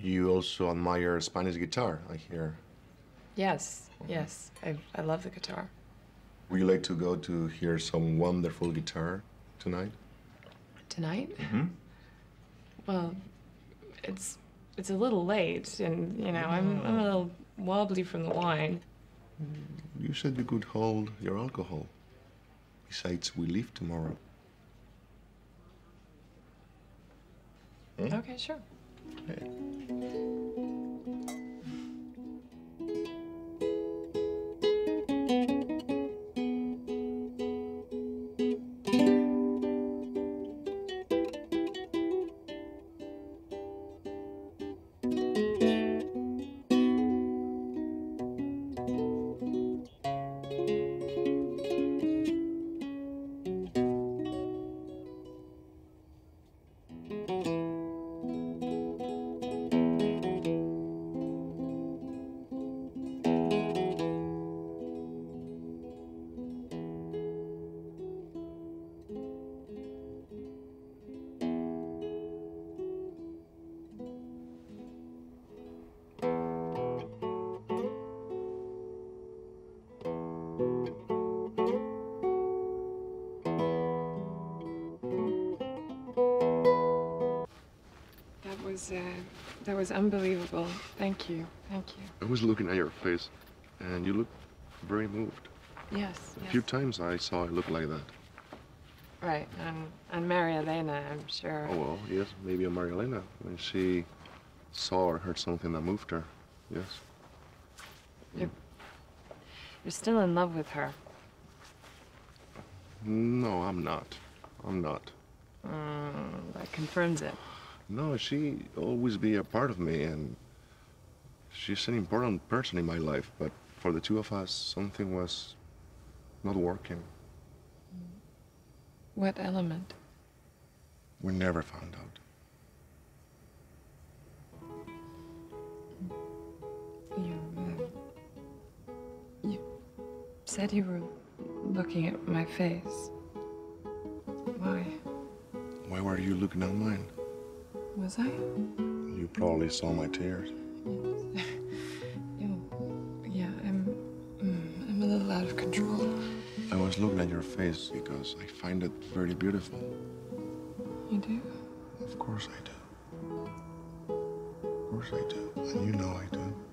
You also admire Spanish guitar, I hear. Yes, yes. I love the guitar. Would you like to go to hear some wonderful guitar tonight? Tonight? Mm-hmm. Well, it's a little late, and, you know, I'm a little wobbly from the wine. You said you could hold your alcohol. Besides, we leave tomorrow. Okay, sure. Hey. That was unbelievable. Thank you. Thank you. I was looking at your face, and you look very moved. Yes, A few times I saw it look like that. Right, and Maria Elena, I'm sure. Oh, well, yes, maybe on Maria Elena, when she saw or heard something that moved her, yes. You're still in love with her. No, I'm not. I'm not. That confirms it. No, she always be a part of me, and she's an important person in my life, but for the two of us, something was not working. What element? We never found out. You said you were looking at my face. Why? Why were you looking at mine? Was I? You probably saw my tears. Yes. Yeah, I'm a little out of control. I was looking at your face because I find it very beautiful. You do? Of course I do. Of course I do. And you know I do.